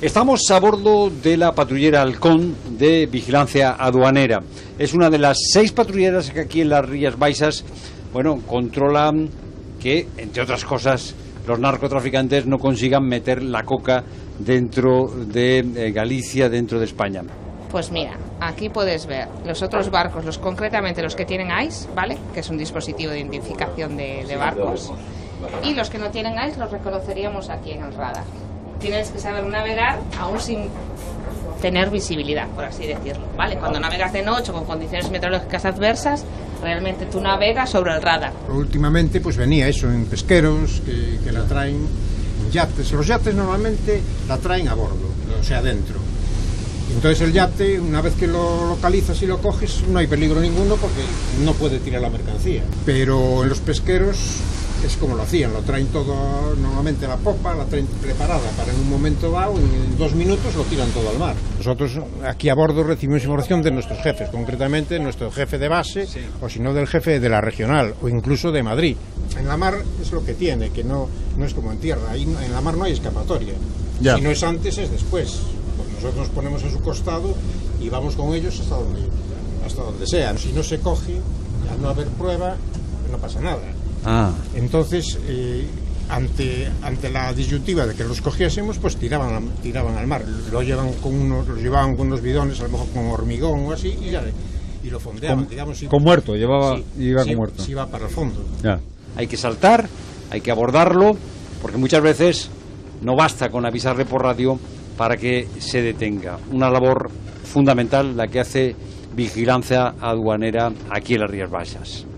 Estamos a bordo de la patrullera Halcón de Vigilancia Aduanera. Es una de las 6 patrulleras que aquí en las Rías Baixas, controlan que, entre otras cosas, los narcotraficantes no consigan meter la coca dentro de Galicia, dentro de España. Pues mira, aquí puedes ver los otros barcos, concretamente los que tienen ICE, ¿vale? Que es un dispositivo de identificación de barcos. Y los que no tienen ICE los reconoceríamos aquí en el radar. Tienes que saber navegar aún sin tener visibilidad, por así decirlo, ¿vale? Cuando navegas de noche con condiciones meteorológicas adversas, realmente tú navegas sobre el radar. Últimamente pues venía eso en pesqueros que la traen en yates. Los yates normalmente la traen a bordo, o sea, dentro. Entonces el yate, una vez que lo localizas y lo coges, no hay peligro ninguno porque no puede tirar la mercancía. Pero en los pesqueros es como lo hacían, lo traen todo, normalmente la popa, la traen preparada para en un momento dado, en 2 minutos lo tiran todo al mar. Nosotros aquí a bordo recibimos información de nuestros jefes, concretamente nuestro jefe de base, sí, o si no del jefe de la regional, o incluso de Madrid. En la mar es lo que tiene, que no es como en tierra, ahí en la mar no hay escapatoria. Ya. Si no es antes, es después. Pues nosotros nos ponemos a su costado y vamos con ellos hasta donde sea. Si no se coge, al no haber prueba, no pasa nada. Entonces, ante la disyuntiva de que los cogiésemos, pues tiraban al mar. Los llevaban con unos bidones, a lo mejor con hormigón o así, y lo fondeaban, digamos. Con muerto, iba con muerto. Sí, iba para el fondo. Ya. Hay que saltar, hay que abordarlo, porque muchas veces no basta con avisarle por radio para que se detenga. Una labor fundamental la que hace Vigilancia Aduanera aquí en las Rías Baixas.